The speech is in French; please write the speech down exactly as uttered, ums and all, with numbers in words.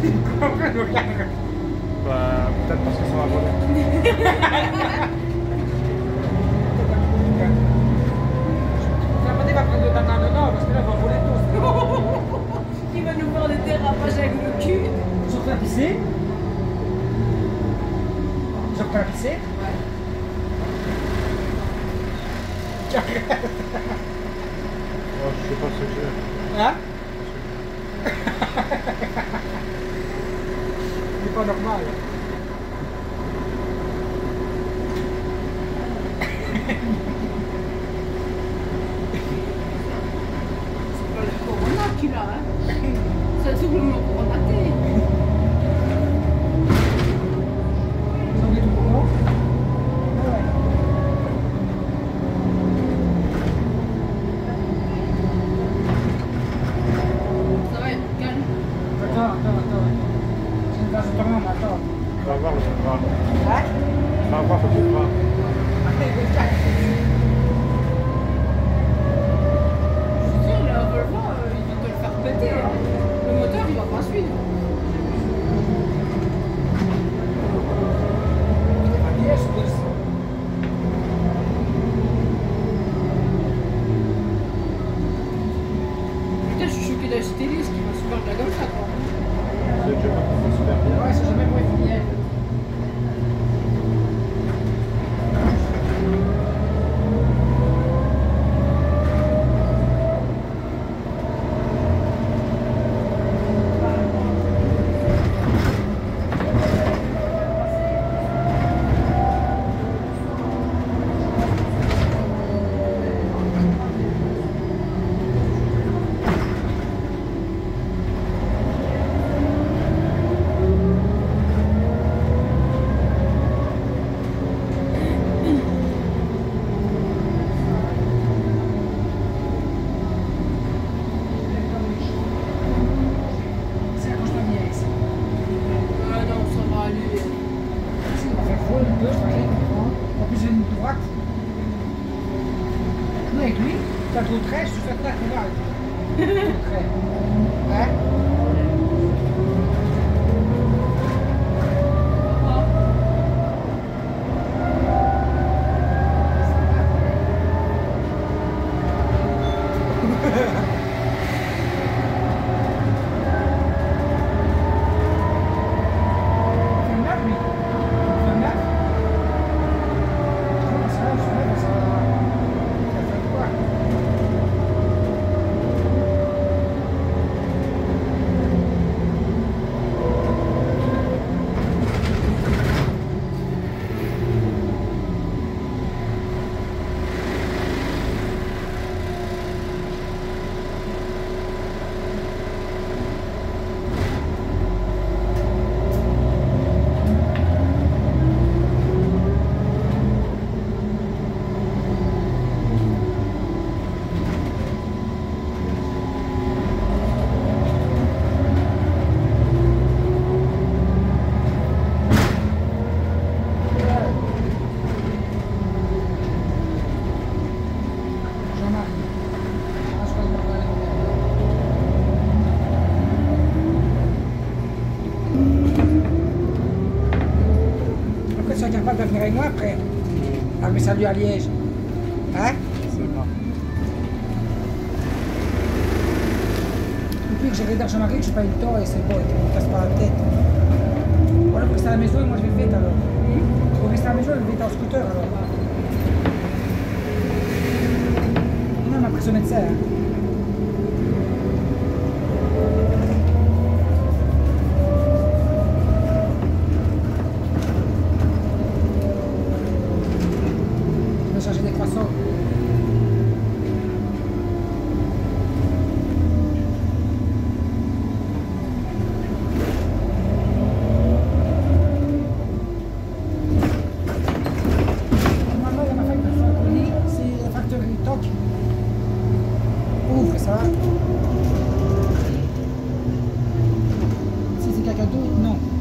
Bah, peut-être parce que ça va voler. Il va prendre le banane nord parce que là, on va voler tous. Il va nous faire des dérapages avec le cul. Sur la piscine. Sur la piscine. Oh, je sais pas ce que j'ai. Hein? C'est pas normal. C'est pas le corona qu'il a, hein. C'est doublement coronaté. Ils ont dit tout pour moi. Ouais. Ça va être calme. Attends, attends, attends. C'est une place de tournant, mais attends. Tu vas voir le bras. Hein? Tu vas voir le bras. Allez, go, Jack. Je suis sûr, le Volvo, euh, il va te le faire péter. Hein. Le moteur, il va pas suivre. Il est pas bien, ce bus. Putain, je suis choqué d'acheter l'hélice qui va super bien comme ça, quoi. C'est Dieu, c'est super bien. Ouais, c'est jamais pour les filles. C'est quand je m'en viens ici. Ah non, ça va aller. Ici, on va faire voler le bus, par exemple. En plus, j'ai une droite. Nous, avec lui, t'as trop de trait, je suis fait très mal. Trop de trait. Hein? Ferme-la, lui. Ferme-la. Je vois que ça, je vois que ça. Ça fait quoi? Jean-Marc. Ah, je crois que je vais aller regarder. Pourquoi tu es capable de venir avec moi après? Ah, mais salut à Liège. Hein? C'est pas. Depuis que j'ai regardé Jean-Marie, je n'ai pas eu le temps et c'est bon, il ne me casse pas la tête. Voilà, vous restez à la maison et moi je vais vite alors. Vous restez à la maison et je vais vite en scooter alors. Non, m'a pris son médecin. Hein. Je vais chercher des croissants. Normalement, il y a ma femme qui fait un colis, c'est la factory Toc. Ouvre ça. Si c'est quelqu'un d'autre, non.